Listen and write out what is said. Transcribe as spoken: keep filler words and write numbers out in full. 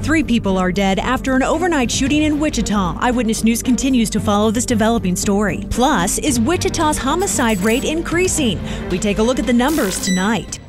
Three people are dead after an overnight shooting in Wichita. Eyewitness News continues to follow this developing story. Plus, is Wichita's homicide rate increasing? We take a look at the numbers tonight.